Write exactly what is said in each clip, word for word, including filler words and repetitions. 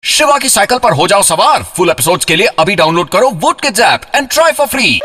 शिवा की साइकिल पर हो जाओ सवार। फुल एपिसोड्स के लिए अभी डाउनलोड करो wood kids app and try for free.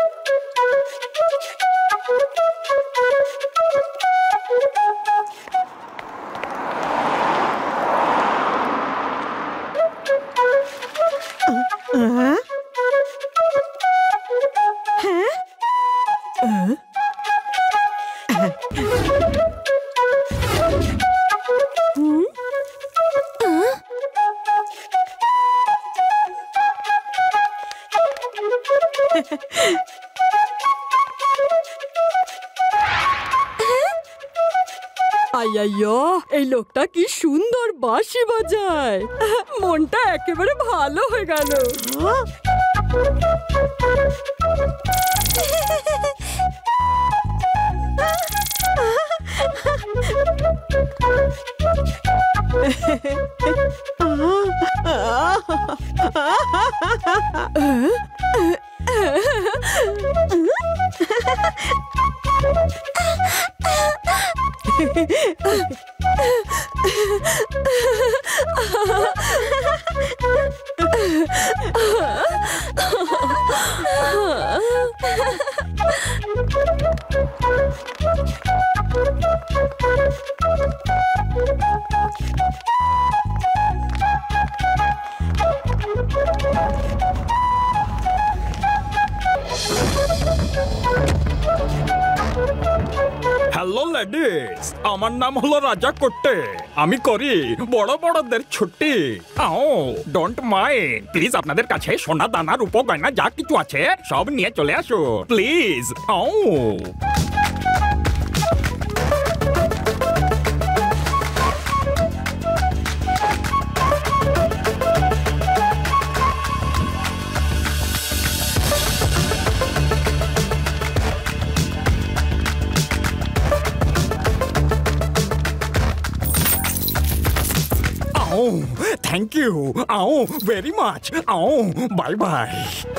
আইয়া এই লোকটা কি সুন্দর বাঁশি বাজায়, মনটা একেবারে ভালো হয়ে গেল। হ্যালো লেডিস, আমার নাম হলো রাজা কোটে। আমি করি বড় বড়দের ছুটি। আও ডোন্ট মাইন্ড, প্লিজ আপনাদের কাছে সোনা দানা রূপ গয়না যা কিছু আছে সব নিয়ে চলে আসো প্লিজ। আও Oh, thank you. Oh, very much. Oh, bye bye.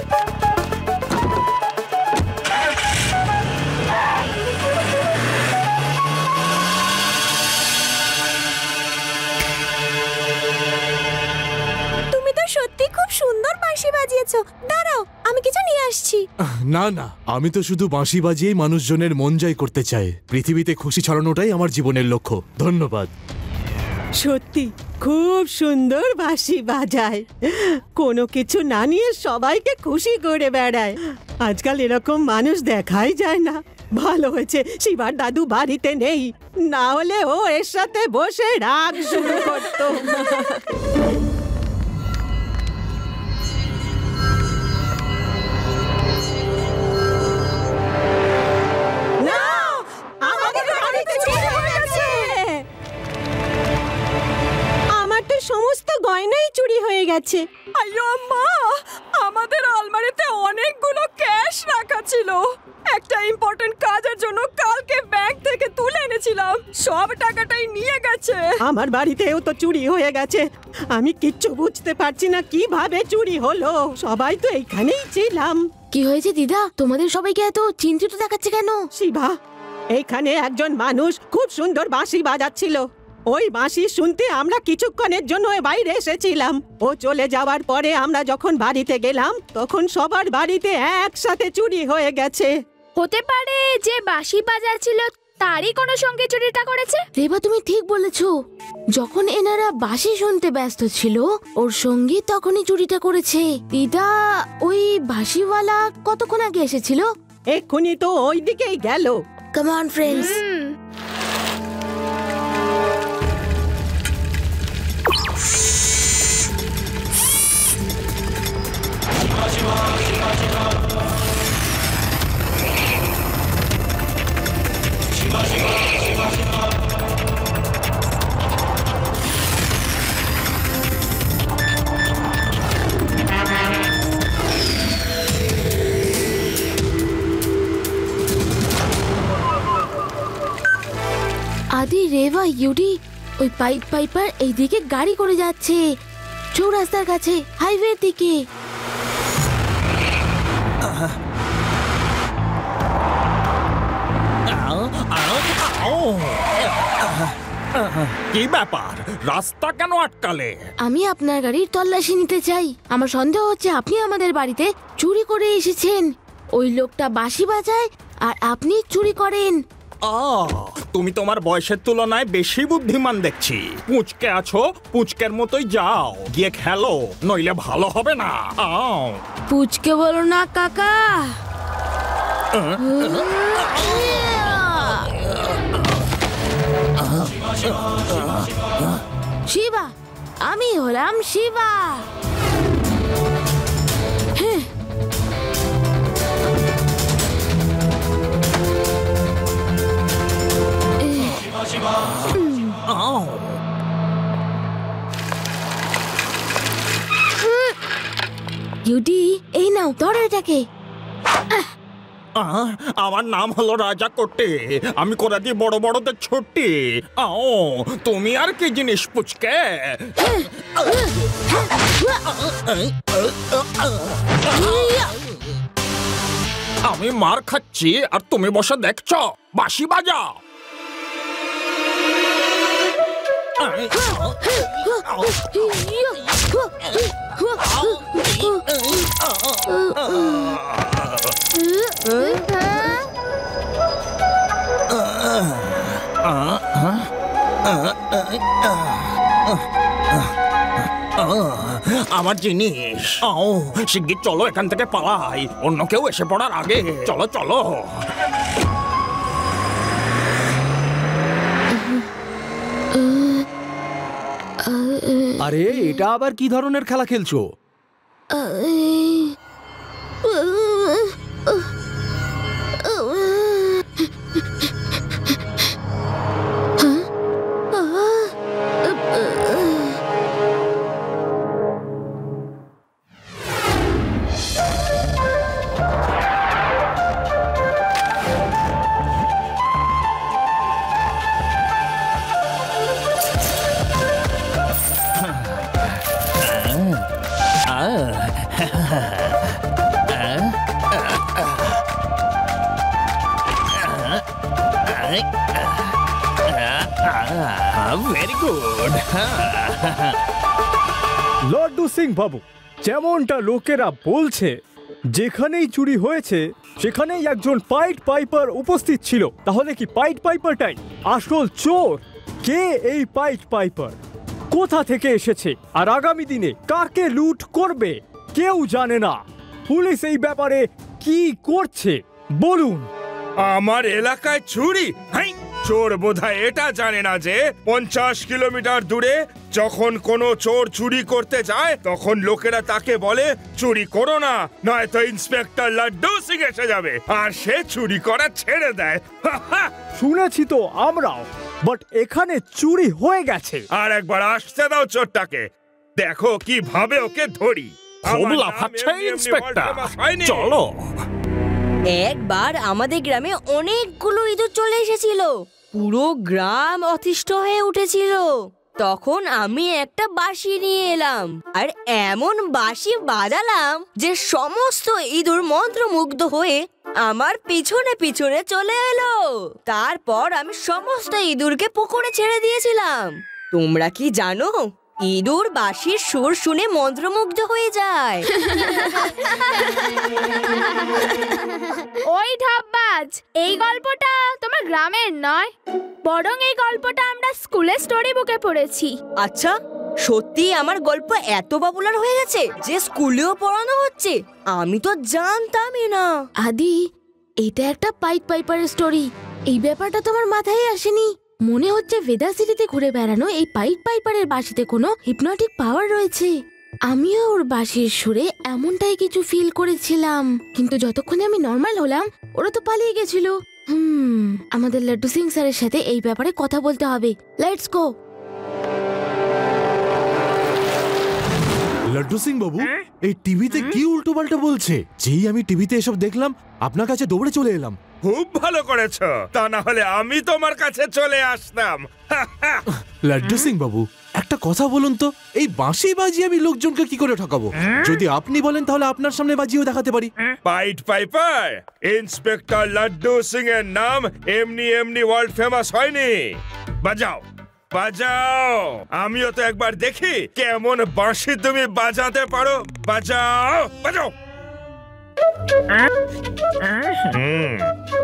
তুমি তো সত্যি খুব সুন্দর বাঁশি বাজিয়েছো। দাঁড়াও, আমি কিছু নিয়ে আসছি। না না, আমি তো শুধু বাঁশি বাজিয়েই মানুষজনের মন জয় করতে চাই। পৃথিবীতে খুশি ছড়ানোটাই আমার জীবনের লক্ষ্য। ধন্যবাদ। সত্যি খুব সুন্দর বাঁশি বাজায়, কোনো কিছু না নিয়ে সবাইকে খুশি করে বেড়ায়। আজকাল এরকম মানুষ দেখাই যায় না। ভালো হয়েছে শিবার দাদু বাড়িতে নেই, না হলে ও এর সাথে বসে রাগ শুরু করতো। সমস্ত গয়নাই চুরি হয়ে গেছে। আইয়ো মা, আমাদের আলমারিতে অনেকগুলো ক্যাশ রাখা ছিল। একটা ইম্পর্টেন্ট কাজের জন্য কালকে ব্যাংক থেকে তুলে এনেছিলাম, সব টাকাটাই নিয়ে গেছে। আমার বাড়িতেও তো চুরি হয়ে গেছে। আমি কিচ্ছু বুঝতে পারছি না কিভাবে চুরি হলো। সবাই তো এইখানেই ছিলাম। কি হয়েছে দিদা, তোমাদের সবাইকে এত চিন্তিত দেখাচ্ছে কেন? শিবা, এইখানে একজন মানুষ খুব সুন্দর বাঁশি বাজাচ্ছিল। ওই বাঁশি শুনতে আমরা কিছুক্ষণের জন্য বাইরে এসেছিলাম। ও চলে যাওয়ার পরে আমরা যখন বাড়িতে গেলাম তখন সবার বাড়িতে একসাথে চুরি হয়ে গেছে। হতে পারে যে বাঁশি বাজাচ্ছিল তারই কোনো সঙ্গে চুরিটা করেছে। রেবা, তুমি ঠিক বলেছো। যখন এনারা বাঁশি শুনতে ব্যস্ত ছিল ওর সঙ্গী তখনই চুরিটা করেছে। দিদা, ওই বাঁশিওয়ালা কতক্ষণ আগে এসেছিল? এক্ষুনি তো ওই দিকেই গেল। Come on friends. Adi, Reba, ইউডি, ওই পাইপ পাইপার এইদিকে গাড়ি করে যাচ্ছে চৌরাস্তার কাছে, হাইওয়ের দিকে। কি ব্যাপার, রাস্তা কেন আটকালে? আমি আপনার গাড়ির তল্লাশি নিতে চাই। আমার সন্দেহ হচ্ছে আপনি আমাদের বাড়িতে চুরি করে এসেছেন। ওই লোকটা বাঁশি বাজায় আর আপনি চুরি করেন। আহ, তুমি তোমার বয়সের তুলনায় বেশি বুদ্ধিমান দেখছি। পুচকে আছো, পুচকের মতোই যাও, গিয়ে খেলো, নইলে ভালো হবে না। আও। পুচকে বলো না কাকা। শিবা, আমি হলাম শিবা। হ্যাঁ, আও। ইউডি, এই নাও ধরো এটাকে। আহ, আমার নাম হলো রাজা কোটে। আমি করে দিই বড় বড়দের ছুটি। আও, তুমি আর কি জিনিস পুচকে? আমি মার খাচ্ছি আর তুমি বসে দেখছো। বাঁশি বাজাও। আমার জিনিস। আও, শিগগির চলো এখান থেকে পালাই, অন্য কেউ এসে পড়ার আগে। চলো চলো। আরে এটা আবার কি ধরনের খেলা খেলছো? Very good. লড্ডু সিং বাবু, যেমনটা লোকেরা বলছে, যেখানেই চুরি হয়েছে সেখানেই একজন পাইট পাইপার উপস্থিত ছিল। তাহলে কি পাইট পাইপারটাই আসল চোর? কে এই পাইট পাইপার? কোথা থেকে এসেছে? আর আগামী দিনে কাকে লুট করবে কেউ জানে না। পুলিশ এই ব্যাপারে কি করছে বলুন। আমার এলাকায় চুরি? হাই, চোর বোধহয় এটা জানে না যে পঞ্চাশ কিলোমিটার দূরে যখন কোনো চোর চুরি করতে যায় তখন লোকেরা তাকে বলে চুরি করো না, নয়তো ইন্সপেক্টর লাড্ডু সিং এসে যাবে, আর সে চুরি করা ছেড়ে দেয়। শুনেছি তো আমরাও, বাট এখানে চুরি হয়ে গেছে। আর একবার আসতে দাও চোরটাকে, দেখো কিভাবে ওকে ধরি। খুব লাফাচ্ছে ইন্সপেক্টর, চলো। একবার আমাদের গ্রামে অনেকগুলো ইঁদুর চলে এসেছিল, পুরো গ্রাম অতিষ্ঠ হয়ে উঠেছিল। তখন আমি একটা বাঁশি নিয়ে এলাম আর এমন বাঁশি বাজালাম যে সমস্ত ইঁদুর মন্ত্রমুগ্ধ হয়ে আমার পিছনে পিছনে চলে এলো। তারপর আমি সমস্ত ইঁদুরকে পুকুরে ছেড়ে দিয়েছিলাম। তোমরা কি জানো, ইঁদুর বাঁশির সুর শুনে মন্ত্রমুগ্ধ হয়ে যায়। ওই ঢপবাজ, এই গল্পটা তোমার গ্রামের নয়, বরং এই গল্পটা আমরা স্কুলে স্টোরি বুকে পড়েছি। আচ্ছা, সত্যি আমার গল্প এত পপুলার হয়ে গেছে যে স্কুলেও পড়ানো হচ্ছে? আমি তো জানতামই না। আদি, এটা একটা পাইট পাইপারের স্টোরি। এই ব্যাপারটা তোমার মাথায় আসেনি? মনে হচ্ছে ভেদা সিটিতে ঘুরে বেড়ানো এই পাইট পাইপারের বাঁশিতে কোনো হিপনোটিক পাওয়ার রয়েছে। আমিও ওর বাঁশির সুরে এমনটাই কিছু ফিল করেছিলাম, কিন্তু যতক্ষণে আমি নর্মাল হলাম ওরা তো পালিয়ে গেছিল। হুম আমাদের লাড্ডু সিং স্যারের সাথে এই ব্যাপারে কথা বলতে হবে। Let's go. লাড্ডু সিং বাবু, এই টিভিতে কি উল্টো পাল্টা বলছে? যেই আমি টিভিতে এসব দেখলাম আপনার কাছে দৌড়ে চলে এলাম। খুব ভালো করেছো, তা না হলে আমি তোমার কাছে চলে আসতাম। লাড্ডু সিং বাবু, একটা কথা বলুন তো, এই বাঁশি বাজিয়ে আমি লোকজনকে কি করে ঠকাবো? যদি আপনি বলেন তাহলে আপনার সামনে বাজিয়েও দেখাতে পারি। Pied piper inspector Laddu Singh এর নাম এমনি এমনি ওয়ার্ল্ড ফেমাস হয়নি। বাজাও বাজাও, আমিও তো একবার দেখি কেমন বাঁশি তুমি বাজাতে পারো। বাজাও বাজাও। হুম।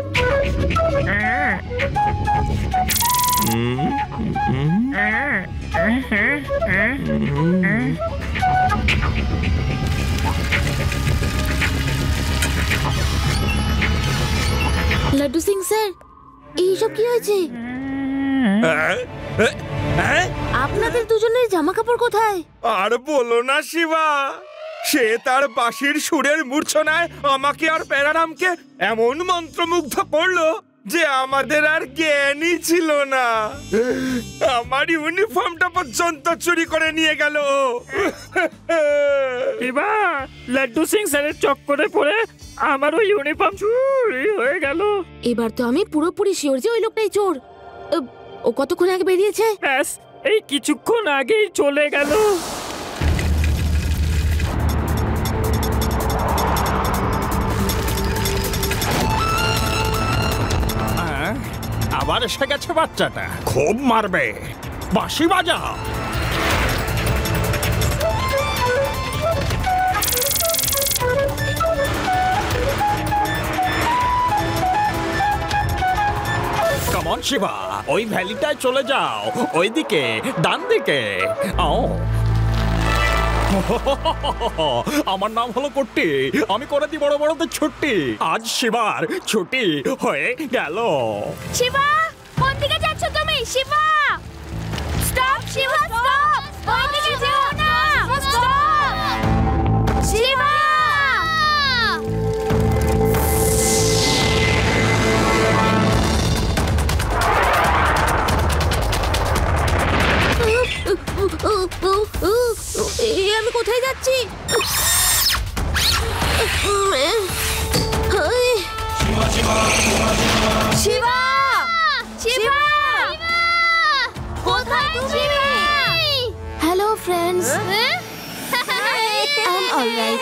লাড্ডু সিং স্যার, এইসব কি হয়েছে? আপনাদের দুজনের জামা কাপড় কোথায়? আর বলো না শিবা, সে তার বাঁশির সুরের মূর্ছনায় আমাকে আর প্যারারামকে এমন মন্ত্রমুগ্ধ করলো যে আমাদের আর জ্ঞানই ছিল না। আমার ইউনিফর্মটা পর্যন্ত চুরি করে নিয়ে গেল। এবার লাড্ডু সিং স্যারের চক্করে পড়ে আমারও ইউনিফর্ম চুরি হয়ে গেল। এবার তো আমি পুরোপুরি শিওর যে ওই লোকটাই চোর। ও কতক্ষণ আগে বেরিয়েছে? ব্যাস এই কিছুক্ষণ আগেই চলে গেল। আবার এসে গেছে বাচ্চাটা, খুব মারবে। বাঁশি বাজা। কমন শিবা, ওই ভ্যালিটায় চলে যাও, ওইদিকে ডান দিকে। ও আমার নাম হলো কুট্টি, আমি করে দিই বড় বড়দের ছুটি। আজ শিবার ছুটি হয়ে গেল। শিবা, কোন দিকে যাচ্ছ তুমি? শিবা, স্টপ! শিবা, স্টপ! ওই দিকে যেও না। স্টপ! শিবা! আমি কোথায় যাচ্ছি? শিবা! শিবা! কোথায় তুমি? Hello friends, I am alright.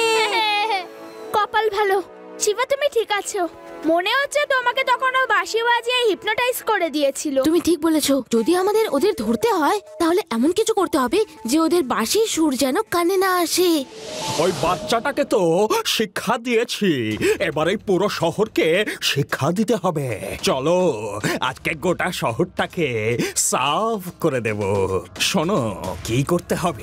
কপাল ভালো, শিবা তুমি ঠিক আছো। মনে হচ্ছে তোমাকে তখন ও বাঁশি বাজিয়ে হিপনোটাইজ করে দিয়েছিল। তুমি ঠিক বলেছো। যদি আমাদের ওদের ধরতে হয় তাহলে এমন কিছু করতে হবে যে ওদের বাঁশির সুর যেন কানে না আসে। ওই বাচ্চাটাকে তো শিক্ষা দিয়েছি, এবার এই পুরো শহরকে শিক্ষা দিতে হবে। চলো আজকে গোটা শহরটাকে সাফ করে দেব। শোনো কি করতে হবে।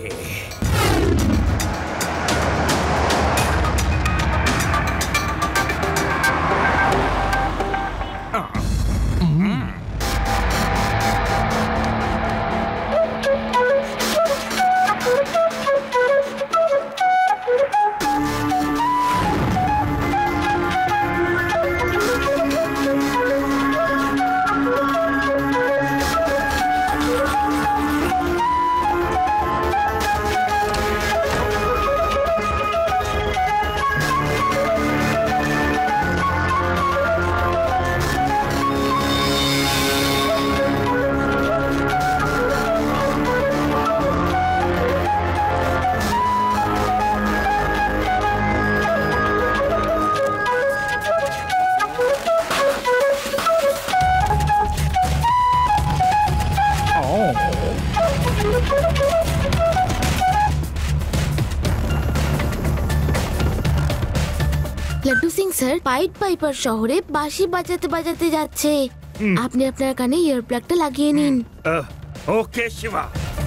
Laddu Singh sir pied piper শহরে বাঁশি বাজাতে বাজাতে যাচ্ছে। আপনি আপনার কানে ইয়ার প্লাগটা লাগিয়ে নিন। ওকে শিবা।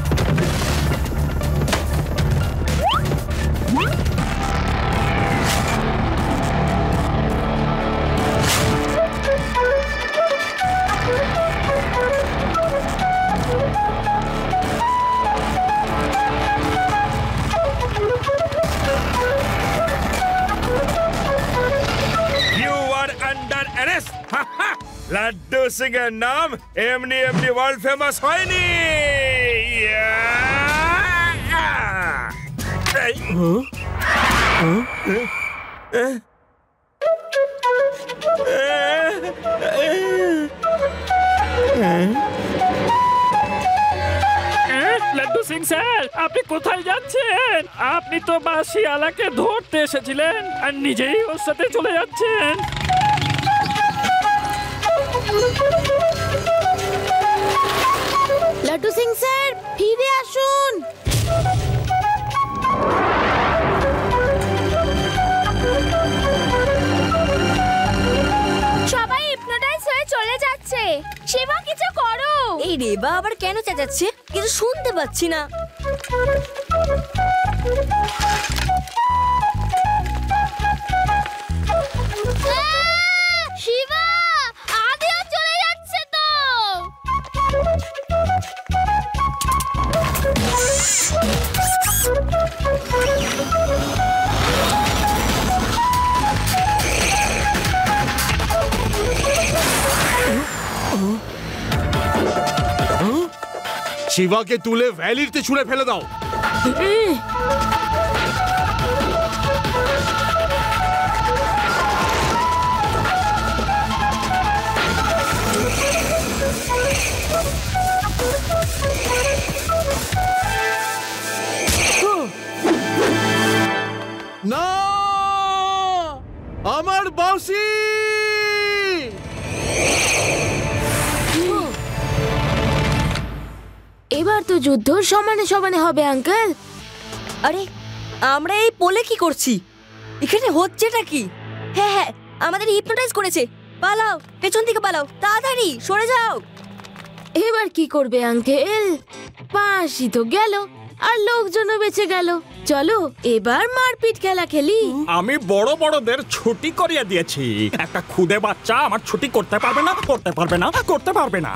লাড্ডু সিং এর নাম এমনি এমনি ওয়ার্ল্ড ফেমাস হয়নি। লাড্ডু সিং স্যার, আপনি কোথায় যাচ্ছেন? আপনি তো বাঁশি আলাকে ধরতে এসেছিলেন আর নিজেই ওর সাথে চলে যাচ্ছেন। লাড্ডু সিং স্যার ফিরে আসুন। সবাই হিপনোটাইজ হয়ে চলে যাচ্ছে। শিবা কিছু করো। এই রেবা আবার কেন চেঁচাচ্ছে? কিছু শুনতে পাচ্ছি না। শিবা আদিও চলে যাচ্ছে তো। শিবাকে তুলে ভ্যালিতে ছুঁড়ে ফেলে দাও। না, আমার বাঁশি! এবার তো যুদ্ধ সমানে সমানে হবে আঙ্কেল। আরে আমরা এই পোলে কি করছি? এখানে হচ্ছেটা কি? হ্যাঁ হ্যাঁ, আমাদের হিপনোটাইজ করেছে। পালাও, পেছন থেকে পালাও, তাড়াতাড়ি সরে যাও। এবার কি করবে আঙ্কেল? বাঁশি তো গেল আর লোকজনও বেঁচে গেল। চলো এবার মারপিট খেলা খেলি। আমি বড় বড়দের ছুটি করিয়ে দিয়েছি। একটা খুদে বাচ্চা আমার ছুটি করতে পারবে না, করতে পারবে না, করতে পারবে না।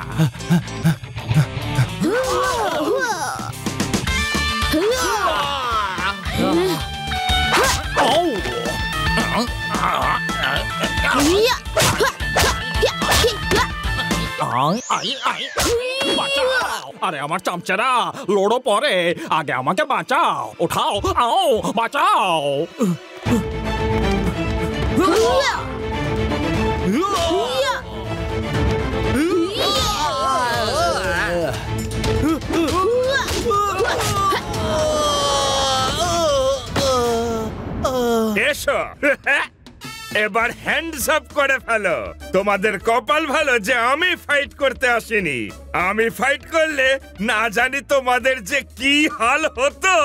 আরে আমার চামচেরা, লড়ো পরে, আগে আমাকে বাঁচাও। ওঠাও, আও, বাঁচাও। এসো, এবার হ্যান্ডস আপ করে ফেলো। তোমাদের কপাল ভালো যে আমি ফাইট করতে আসিনি। আমি ফাইট করলে না জানি তোমাদের যে কি হাল হতো।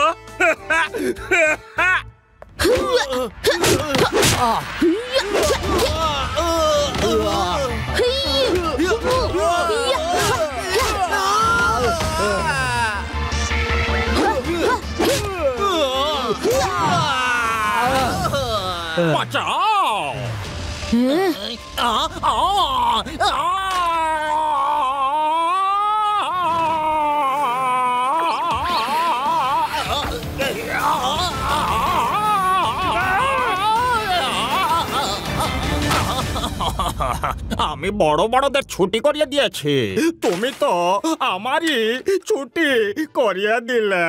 বাঁচাও। আমি বড় বড়দের ছুটি করিয়ে দিয়েছি, তুমি তো আমারই ছুটি করিয়ে দিলে।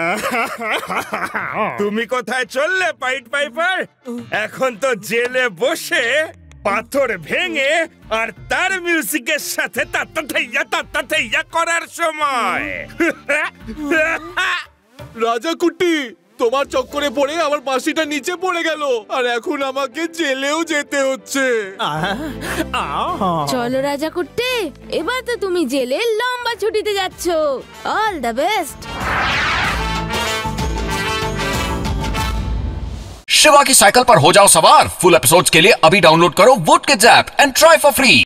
তুমি কোথায় চললে পাইট পাইপার? এখন তো জেলে বসে পাথর ভেঙে আর তার মিউজিকের সাথে তাত্তা ঠাইয়া তাত্তা ঠাইয়া করার সময়। রাজা কুটি, তোমার চক্করে পড়ে আমার বাঁশিটা নিচে পড়ে গেল আর এখন আমাকে জেলেও যেতে হচ্ছে। চলো রাজা কুট্টে, এবার তো তুমি জেলে লম্বা ছুটিতে যাচ্ছ। All the best. शिवा की साइकिल पर हो जाओ सवार। फुल एपिसोड्स के लिए अभी डाउनलोड करो vote kids app and try for free.